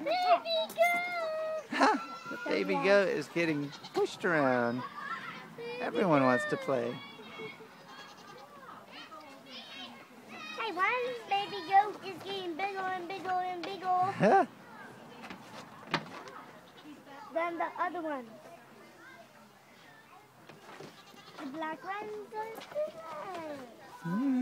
goat! The baby goat is getting pushed around. Everyone wants to play. Hey, one baby goat is getting bigger and bigger and bigger than the other one. The black one goes bigger.